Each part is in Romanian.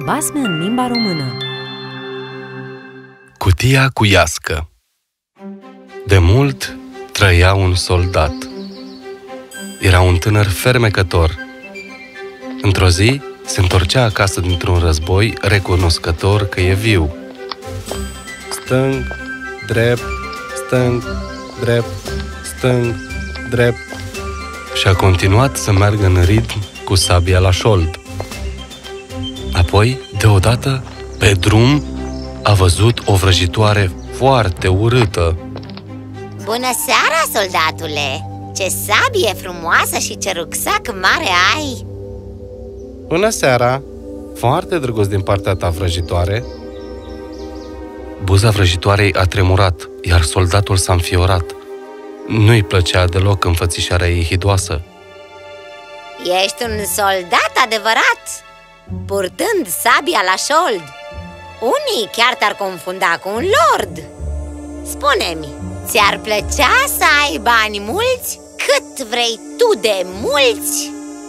Basme în limba română. Cutia cu iască. De mult trăia un soldat. Era un tânăr fermecător. Într-o zi se întorcea acasă dintr-un război, recunoscător că e viu. Stâng, drept, stâng, drept, stâng, drept. Și a continuat să meargă în ritm cu sabia la șold. Apoi, deodată, pe drum, a văzut o vrăjitoare foarte urâtă. Bună seara, soldatule! Ce sabie frumoasă și ce rucsac mare ai! Bună seara! Foarte drăguț din partea ta, vrăjitoare. Buza vrăjitoarei a tremurat, iar soldatul s-a înfiorat. Nu-i plăcea deloc înfățișarea ei hidoasă. Ești un soldat adevărat, purtând sabia la șold. Unii chiar te-ar confunda cu un lord. Spune-mi, ți-ar plăcea să ai bani mulți? Cât vrei tu de mulți?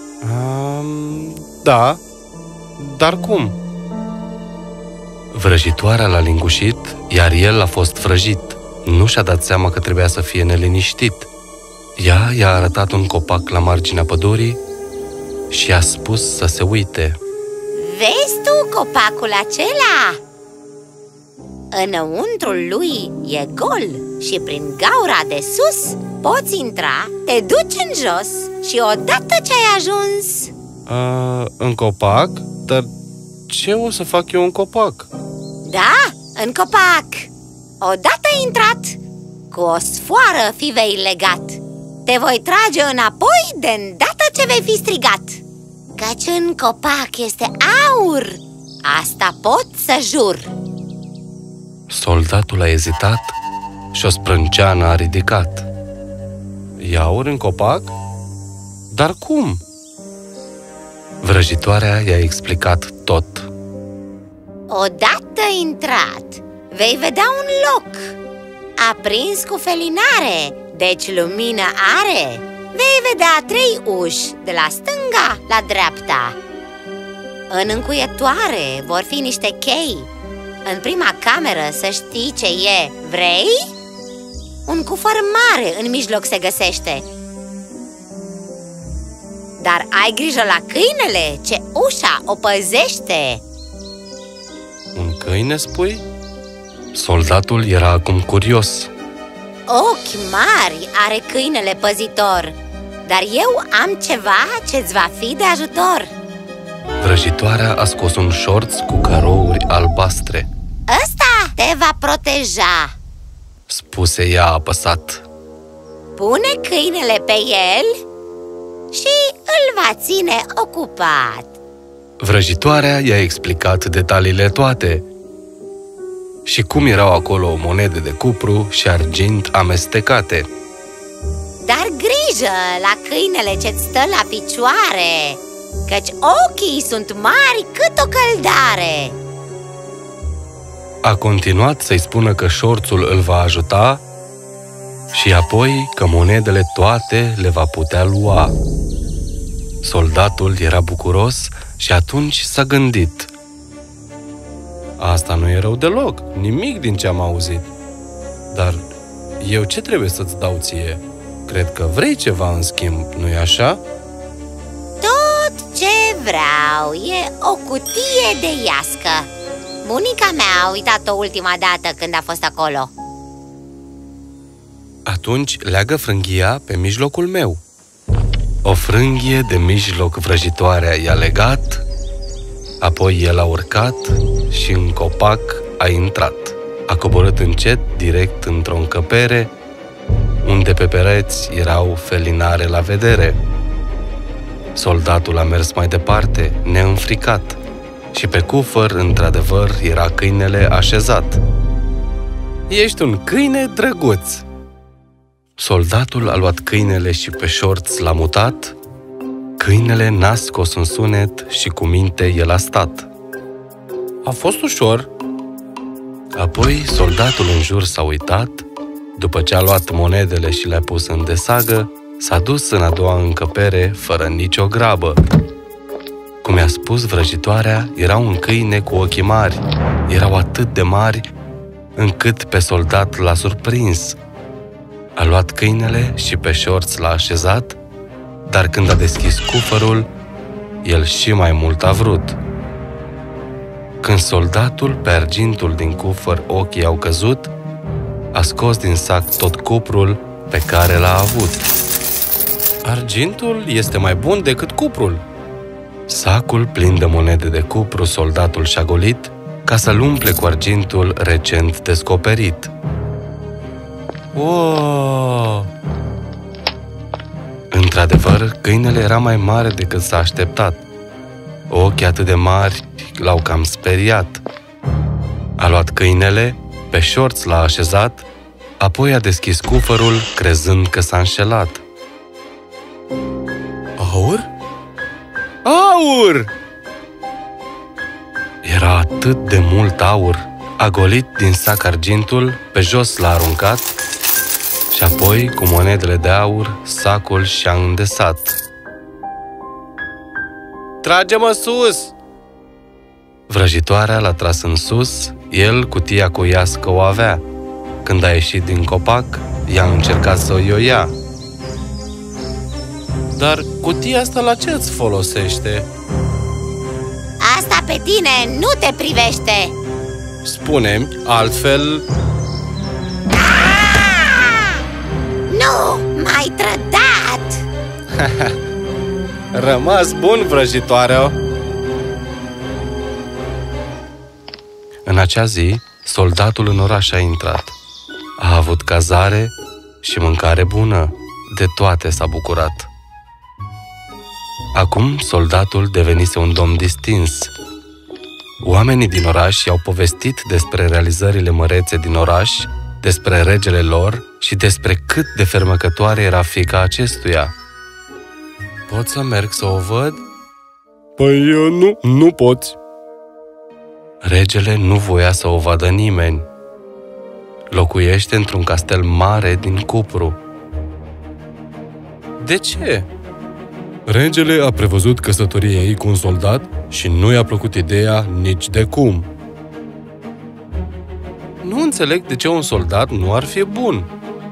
Da, dar cum? Vrăjitoarea l-a lingușit, iar el a fost vrăjit. Nu și-a dat seama că trebuia să fie neliniștit. Ea i-a arătat un copac la marginea pădurii și i-a spus să se uite. Vezi tu copacul acela? Înăuntrul lui e gol și prin gaura de sus poți intra, te duci în jos și odată ce ai ajuns... În copac? Dar ce o să fac eu în copac? Da, în copac! Odată intrat, cu o sfoară fi vei legat. Te voi trage înapoi de îndată ce vei fi strigat. Căci în copac este aur, asta pot să jur. Soldatul a ezitat și o sprânceană a ridicat. E aur în copac? Dar cum? Vrăjitoarea i-a explicat tot. Odată intrat, vei vedea un loc aprins cu felinare, deci lumină are. Vei vedea 3 uși, de la stânga la dreapta. În încuietoare vor fi niște chei. În prima cameră să știi ce e, vrei? Un cufăr mare în mijloc se găsește. Dar ai grijă la câinele, ce ușa o păzește. Un câine, spui? Soldatul era acum curios. Ochi mari are câinele păzitor, dar eu am ceva ce-ți va fi de ajutor. Vrăjitoarea a scos un șorț cu carouri albastre. Ăsta te va proteja, spuse ea apăsat. Pune câinele pe el și îl va ține ocupat. Vrăjitoarea i-a explicat detaliile toate și cum erau acolo monede de cupru și argint amestecate. Dar grijă la câinele ce-ți stă la picioare, căci ochii sunt mari cât o căldare. A continuat să-i spună că șorțul îl va ajuta și apoi că monedele toate le va putea lua. Soldatul era bucuros și atunci s-a gândit. Asta nu e rău deloc, nimic din ce am auzit. Dar eu ce trebuie să-ți dau ție? Cred că vrei ceva în schimb, nu-i așa? Tot ce vreau e o cutie de iască. Bunica mea a uitat-o ultima dată când a fost acolo. Atunci leagă frânghia pe mijlocul meu. O frânghie de mijloc vrăjitoarea i-a legat, apoi el a urcat și în copac a intrat. A coborât încet direct într-o încăpere, unde pe pereți erau felinare la vedere. Soldatul a mers mai departe, neînfricat, și pe cufăr, într-adevăr, era câinele așezat. Ești un câine drăguț! Soldatul a luat câinele și pe șorț l-a mutat. Câinele n-a scos un sunet și cu minte el a stat. A fost ușor. Apoi soldatul în jur s-a uitat. După ce a luat monedele și le-a pus în desagă, s-a dus în a doua încăpere fără nicio grabă. Cum i-a spus vrăjitoarea, era un câine cu ochii mari. Erau atât de mari încât pe soldat l-a surprins. A luat câinele și pe șorț l-a așezat, dar când a deschis cufărul, el și mai mult a vrut. Când soldatul, pe argintul din cufăr, ochii au căzut, a scos din sac tot cuprul pe care l-a avut. Argintul este mai bun decât cuprul. Sacul plin de monede de cupru soldatul și-a golit ca să-l umple cu argintul recent descoperit. Wow! Într-adevăr, câinele era mai mare decât s-a așteptat. Ochii atât de mari l-au cam speriat. A luat câinele, pe șorț l-a așezat, apoi a deschis cufărul, crezând că s-a înșelat. Aur? Aur! Era atât de mult aur. A golit din sac argintul, pe jos l-a aruncat și apoi, cu monedele de aur, sacul și-a îndesat. Trage-mă sus! Vrăjitoarea l-a tras în sus, el cutia cu iască o avea. Când a ieșit din copac, ea a încercat să o ia. Dar cutia asta la ce îți folosește? Asta pe tine nu te privește! Spune-mi, altfel... Nu, m-ai trădat! Rămas bun, vrăjitoare! În acea zi, soldatul în oraș a intrat. A avut cazare și mâncare bună. De toate s-a bucurat. Acum, soldatul devenise un domn distins. Oamenii din oraș i-au povestit despre realizările mărețe din oraș, despre regele lor și despre cât de fermecătoare era fiica acestuia. Pot să merg să o văd? Păi nu poți. Regele nu voia să o vadă nimeni. Locuiește într-un castel mare din cupru. De ce? Regele a prevăzut căsătoria ei cu un soldat și nu i-a plăcut ideea nici de cum. Nu înțeleg de ce un soldat nu ar fi bun.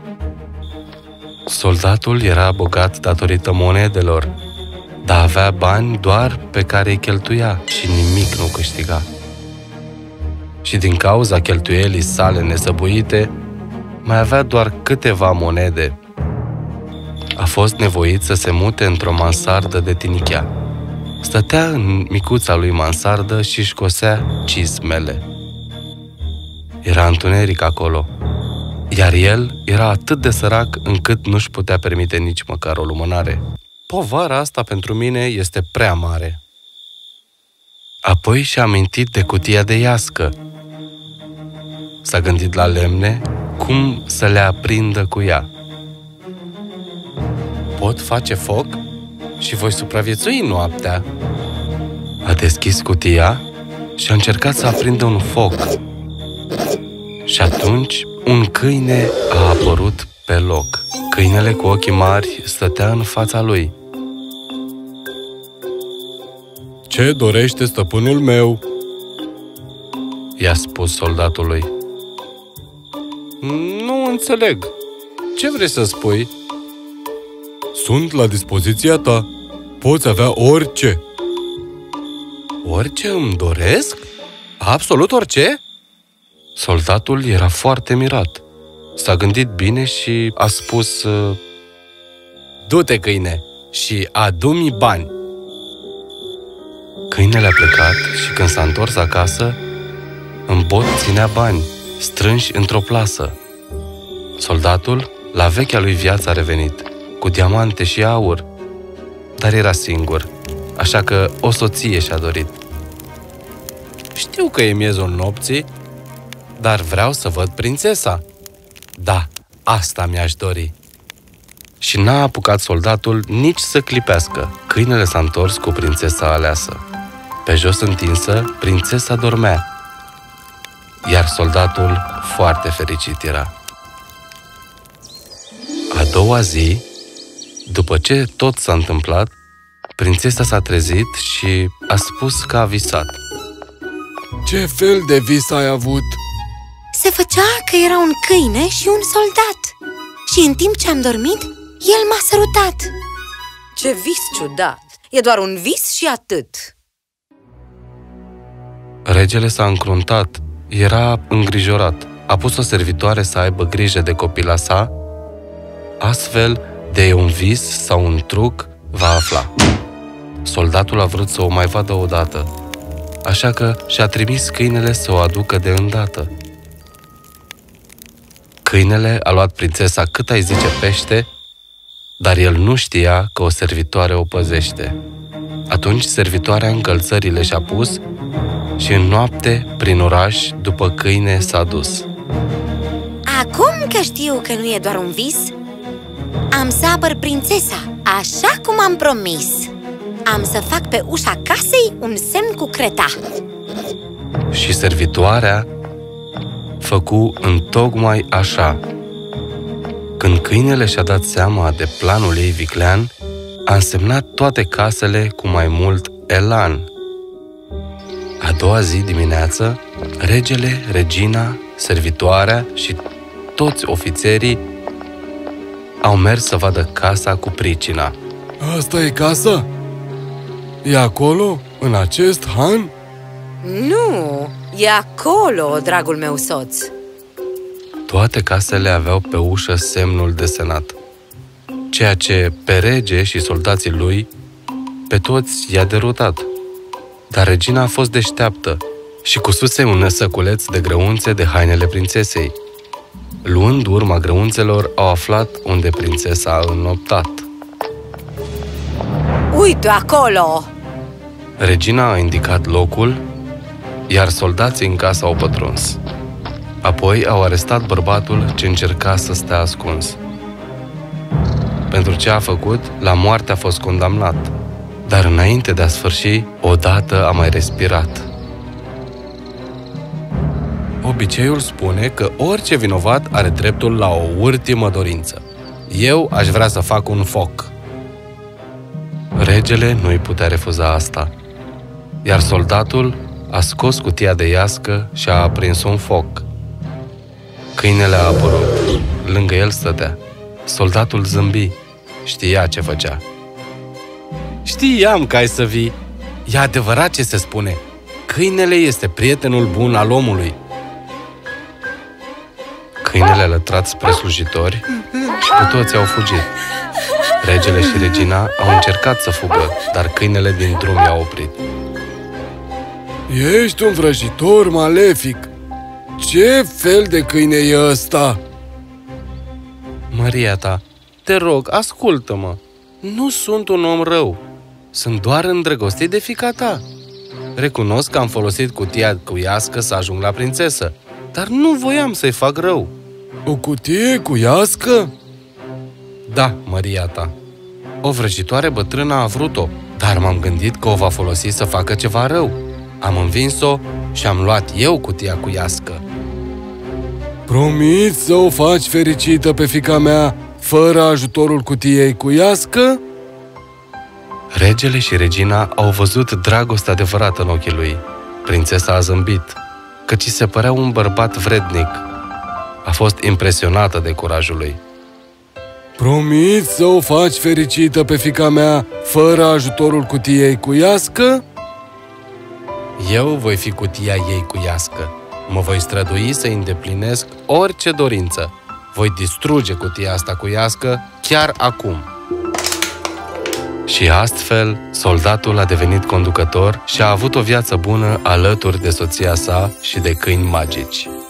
Soldatul era bogat datorită monedelor, dar avea bani doar pe care îi cheltuia și nimic nu câștiga. Și din cauza cheltuielii sale nesăbuite, mai avea doar câteva monede. A fost nevoit să se mute într-o mansardă de tinichea. Stătea în micuța lui mansardă și își cosea cizmele. Era întuneric acolo, iar el era atât de sărac încât nu-și putea permite nici măcar o lumânare. Povara asta pentru mine este prea mare. Apoi și-a amintit de cutia de iască. S-a gândit la lemne, cum să le aprindă cu ea. Pot face foc și voi supraviețui noaptea. A deschis cutia și a încercat să aprindă un foc. Și atunci un câine a apărut pe loc. Câinele cu ochii mari stătea în fața lui. Ce dorește stăpânul meu? I-a spus soldatului. Nu înțeleg. Ce vrei să spui? Sunt la dispoziția ta. Poți avea orice. Orice îmi doresc? Absolut orice? Soldatul era foarte mirat. S-a gândit bine și a spus: Du-te, câine, și adu-mi bani. Câinele a plecat și când s-a întors acasă, în bot ținea bani, strânși într-o plasă. Soldatul, la vechea lui viață, a revenit, cu diamante și aur, dar era singur, așa că o soție și-a dorit. Știu că e miezul nopții, dar vreau să văd prințesa. Da, asta mi-aș dori. Și n-a apucat soldatul nici să clipească. Câinele s-a întors cu prințesa aleasă. Pe jos întinsă, prințesa dormea, iar soldatul foarte fericit era. A doua zi, după ce tot s-a întâmplat, Prințesa s-a trezit și a spus că a visat. Ce fel de vis ai avut? Se făcea că era un câine și un soldat. Și în timp ce am dormit, el m-a sărutat. Ce vis ciudat! E doar un vis și atât. Regele s-a încruntat, era îngrijorat. A pus o servitoare să aibă grijă de copila sa, astfel de un vis sau un truc va afla. Soldatul a vrut să o mai vadă odată, așa că și-a trimis câinele să o aducă de îndată. Câinele a luat prințesa cât ai zice pește, dar el nu știa că o servitoare o păzește. Atunci servitoarea încălțările și-a pus și în noapte, prin oraș, după câine s-a dus. Acum că știu că nu e doar un vis, am să apăr prințesa, așa cum am promis. Am să fac pe ușa casei un semn cu creta. Și servitoarea făcu întocmai așa. Când câinele și-a dat seama de planul ei viclean, a însemnat toate casele cu mai mult elan. A doua zi dimineață, regele, regina, servitoarea și toți ofițerii au mers să vadă casa cu pricina. Asta e casa? E acolo, în acest han? Nu, e acolo, dragul meu soț. Toate casele aveau pe ușă semnul desenat, ceea ce pe rege și soldații lui pe toți i-a derutat. Dar regina a fost deșteaptă și cususe un săculeț de grăunțe de hainele prințesei. Luând urma grăunțelor, au aflat unde prințesa a înoptat. Uite acolo! Regina a indicat locul, iar soldații în casă au pătruns. Apoi au arestat bărbatul ce încerca să stea ascuns. Pentru ce a făcut, la moarte a fost condamnat, dar înainte de a sfârși, odată a mai respirat. Obiceiul spune că orice vinovat are dreptul la o ultimă dorință. Eu aș vrea să fac un foc. Regele nu-i putea refuza asta, iar soldatul a scos cutia de iască și a aprins un foc. Câinele a apărut, lângă el stătea. Soldatul zâmbi, știa ce făcea. Știam că ai să vii. E adevărat ce se spune. Câinele este prietenul bun al omului. Câinele a lătrat spre slujitori și cu toți au fugit. Regele și regina au încercat să fugă, dar câinele din drum i-a oprit. Ești un vrăjitor malefic! Ce fel de câine e ăsta? Măria ta, te rog, ascultă-mă. Nu sunt un om rău. Sunt doar îndrăgostit de fiica ta. Recunosc că am folosit cutia cu iască să ajung la prințesă, dar nu voiam să-i fac rău. O cutie cu iască? Da, măria ta. O vrăjitoare bătrână a vrut-o, dar m-am gândit că o va folosi să facă ceva rău. Am învins-o și am luat eu cutia cu iască. Promiți să o faci fericită pe fiica mea fără ajutorul cutiei cu iască? Regele și regina au văzut dragoste adevărată în ochii lui. Prințesa a zâmbit, căci se părea un bărbat vrednic. A fost impresionată de curajul lui. Promiți să o faci fericită pe fiica mea fără ajutorul cutiei cu iască? Eu voi fi cutia ei cu iască. Mă voi strădui să îndeplinesc orice dorință. Voi distruge cutia asta cu iască chiar acum. Și astfel, soldatul a devenit conducător și a avut o viață bună alături de soția sa și de câini magici.